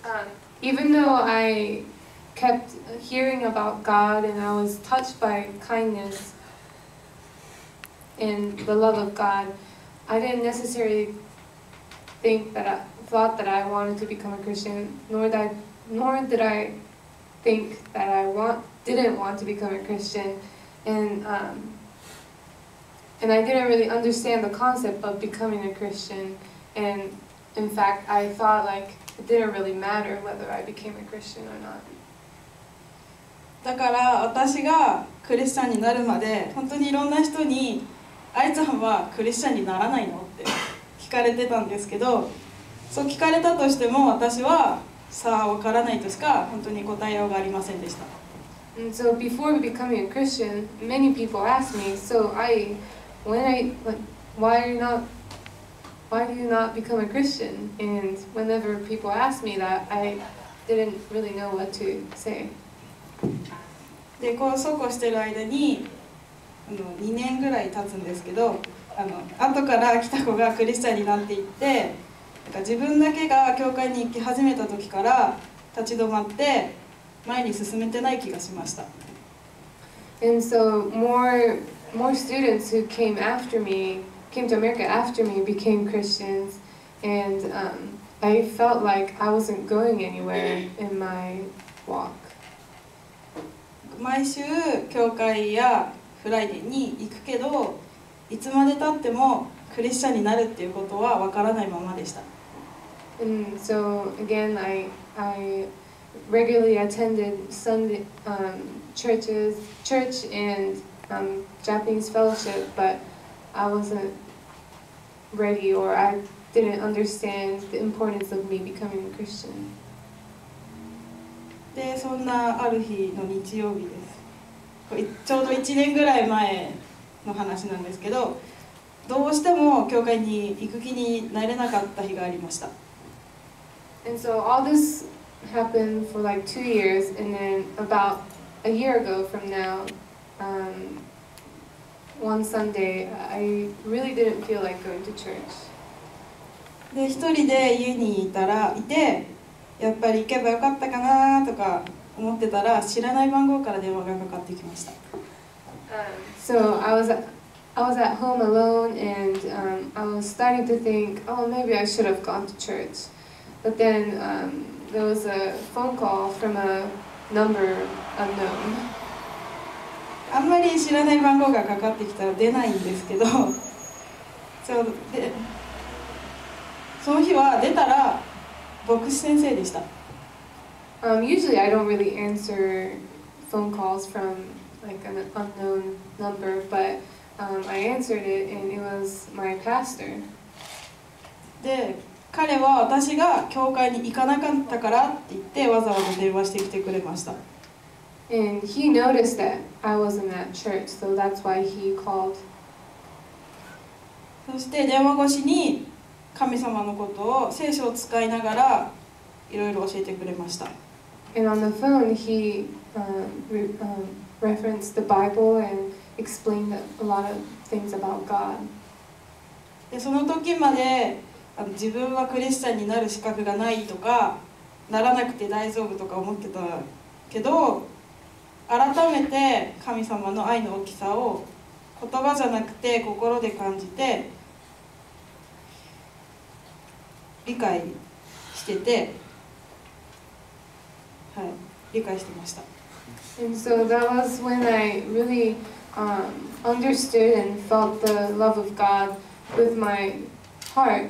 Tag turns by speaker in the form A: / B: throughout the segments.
A: Even though I kept hearing about God and I was touched by kindness and the love of God, I didn't necessarily thought that I wanted to become a Christian, nor did I think that didn't want to become a Christian, and I didn't really understand the concept of becoming a Christian, and in fact I thought like it didn't really matter whether I became a Christian or not.
B: だから私がクリスチャンになるまで本当にいろんな人に「あいちゃんはクリスチャンにならないの?」って聞かれてたんですけど、そう聞かれたとしても私はさあわからないとしか本当に答えようがありませんでした。
A: And so before becoming a Christian, many people asked me, why do you not become a Christian? And whenever people asked me that, I didn't really know what to say.
B: でそうこうしてる間に2年ぐらい経つんですけど、後から来た子がクリスチャンになっていって、自分だけが教会に行き始めた時から立ち止まって前に進めてない気がしました。
A: And so more students who came to America after me became Christians, and I felt like I wasn't going anywhere in my walk.
B: 毎週教会やフライデーに行くけど、いつまで経ってもクリスチャンになるっていうことはわからないままでした。
A: And so again, I regularly attended Sunday church and Japanese fellowship, but I wasn't ready, or I didn't understand the importance of me becoming a Christian.
B: でそんなある日の日曜日です。ちょうど1年ぐらい前の話なんですけど、どうしても教会に行く気になれなかった日がありました。
A: And so all this happened for like 2 years, and then about a year ago from now, one Sunday, I really didn't feel like going to church.
B: で一人で家にいて、やっぱり行けばよかったかなとか思ってたら、知らない番号から電話がかかってきました。
A: So I was at home alone, and I was starting to think, oh, maybe I should have gone to church. But then there was a phone call from a number unknown.
B: あんまり知らない番号がかかってきたら出ないんですけど、その日は出たら牧師先生でした。
A: Usually I don't really answer phone calls from like an unknown number, but I answered it, and it was my pastor.
B: で、彼は私が教会に行かなかったからって言ってわざわざ電話してきてくれました。
A: And he noticed that I wasn't at church, so that's why he called.
B: そして電話越しに神様のことを聖書を使いながらいろいろ教えてくれました。
A: And on the phone, he referenced the Bible and explained a lot of things about God.
B: でその時まで自分はクリスチャンになる資格がないとか、ならなくて大丈夫とか思ってたけど、改めて神様の愛の大きさを言葉じゃなくて心で感じて理解してて、はい、理解してました。
A: And so that was when I really understood and felt the love of God with my heart,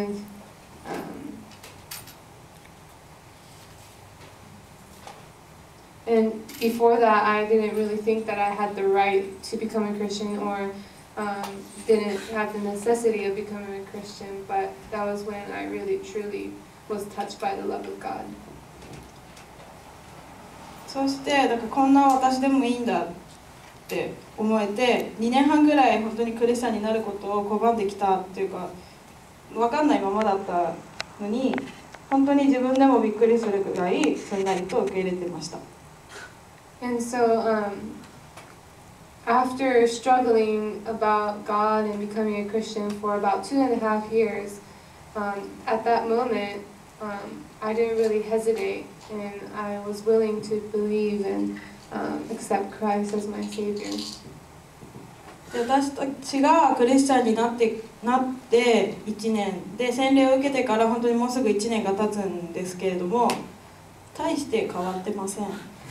A: and before that I didn't really think that I had the right to become a Christian, or didn't have the necessity of becoming a Christian, but that was when I really truly was touched by the love of God.
B: そしてだからこんな私でもいいんだって思えて、2年半ぐらい本当にクリスチャンになることを拒んできたっていうか、分かんないままだったのに、本当に自分でもびっくりするくらいそれなりと受け入れてました。
A: And so after struggling about God and becoming a Christian for about 2.5 years, at that moment I didn't really hesitate, and I was willing to believe and accept Christ as my Savior.
B: で私たちがクリスチャンになって1年で洗礼を受けてから本当にもうすぐ1年が経つんですけれども、大して変わってません。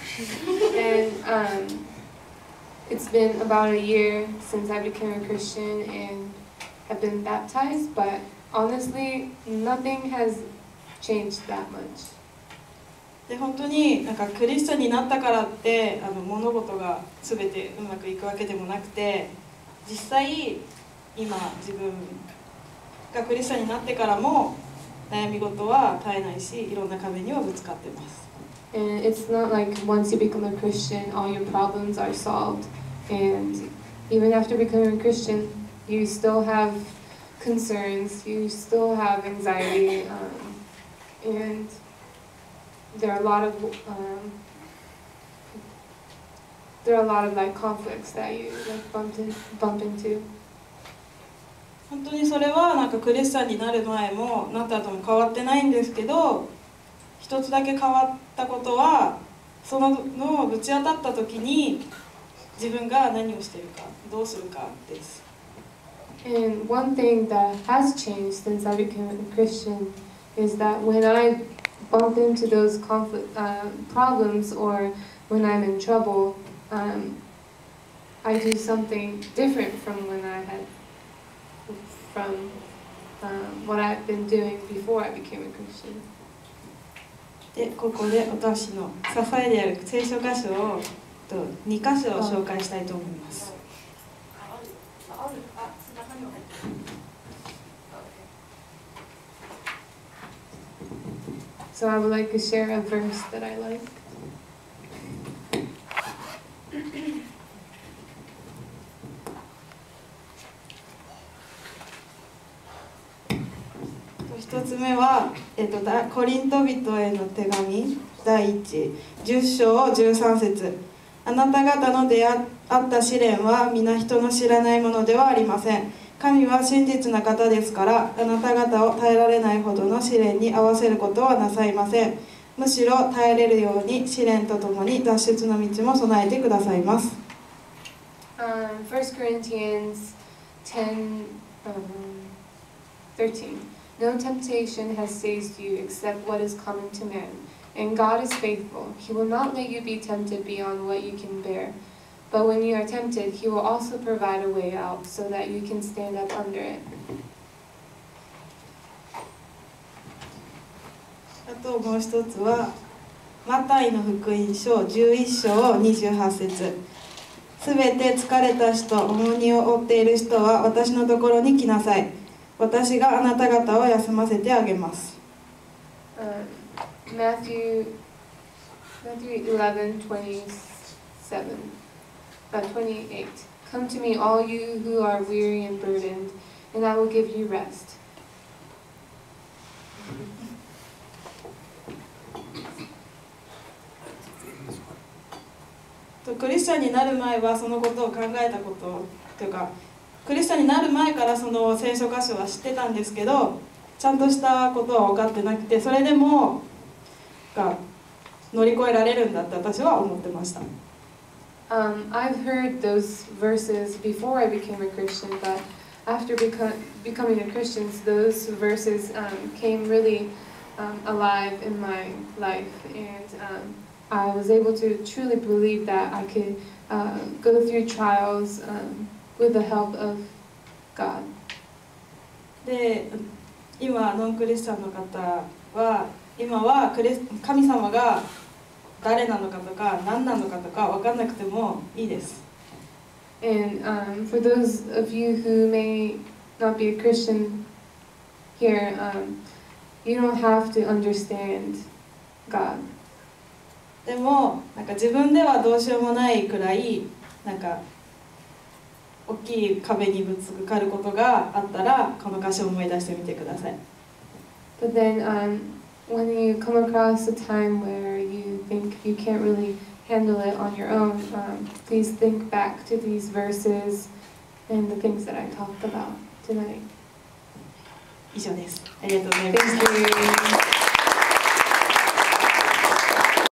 A: And it's been about a year since I became a Christian and have been baptized, but honestly, nothing has changed that much.
B: で本当になんかクリスチャンになったからって物事が全てうまくいくわけでもなくて、実際今自分がクリスチャンになってからも悩み事は絶えないし、いろんな壁にはぶつかってます。
A: And it's not like once you become a Christian, all your problems are solved. And even after becoming a Christian, you still have concerns, you still have anxiety, and there are a lot of like conflicts that you like bump into.
B: 本当にそれはなんかクリスチャンになる前もなった後も変わってないんですけど、一つだけ変わったことは、そののをぶち当たった時に自分が何をしているか、どうするかです。
A: And one thing that has changed since I became a Christian is that when I bump into those problems or when I'm in trouble, I do something different from what I've been doing before I became a Christian.
B: でここで私の支えである聖書箇所を2箇所を紹介したいと思います。
A: So I would like to share a verse that I like.
B: 一つ目は、コリント人への手紙第10章13節。あなた方の出会った試練は皆人の知らないものではありません。神は真実な方ですから、あなた方を耐えられないほどの試練に合わせることはなさいません。むしろ耐えれるように試練とともに脱出の道も備えてくださいます。
A: 1 Corinthians 10, 13. No temptation has seized you except what is common to man, and God is faithful. He will not let you be tempted beyond what you can bear. But when you are tempted, He will also provide a way out so that you can stand up under it.
B: あともう一つは、マタイの福音書11章28節。すべて疲れた人、重荷を負っている人は私のところに来なさい。私があなた方を休ませてあげます。
A: Matthew 11:27, 28. Come to me, all you who are weary and burdened, and I will give you rest.
B: クリスチャンになる前はそのことを考えたことというか、クリスチャンになる前からその聖書箇所は知ってたんですけど、ちゃんとしたことは分かってなくて、それでも乗り越えられるんだって私は思ってました。
A: I've heard those verses before I became a Christian, but after becoming a Christian, those verses came really alive in my life, and I was able to truly believe that I could go through trials with the help of God.
B: で、今ノンクリスチャンの方は今は神様が誰なのかとか何なのかとか分かんなくてもいいです。
A: And for those of you who may not be a Christian here, you don't have to understand God.
B: でもなんか自分ではどうしようもないくらいなんか大きい壁にぶつかることがあったらこの箇所を思い出してみてください。
A: But then when you come across a time where you think you can't really handle it on your own, please think back to these verses and the things that I talked about tonight.
B: 以上です。ありがとうございます。
A: Thank you.